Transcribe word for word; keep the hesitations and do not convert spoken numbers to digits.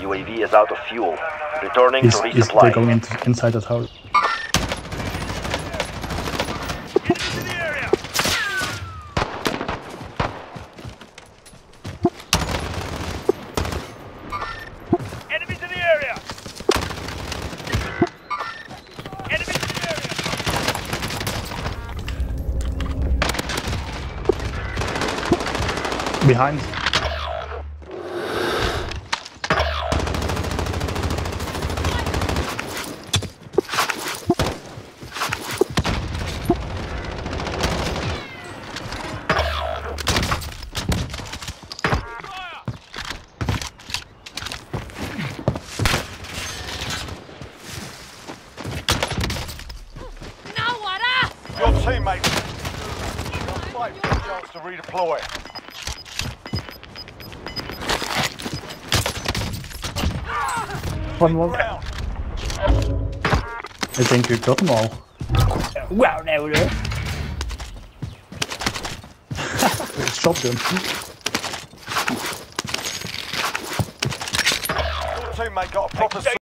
U A V is out of fuel. Returning He's, to he's, resupply. they're going into, inside that house. Enemies in the area! Enemies in the area! Behind. Your teammates. Your fight for a chance to redeploy. One more. Round. I think you got them all. Wow, no, no. Shotgun. Your teammate got a proper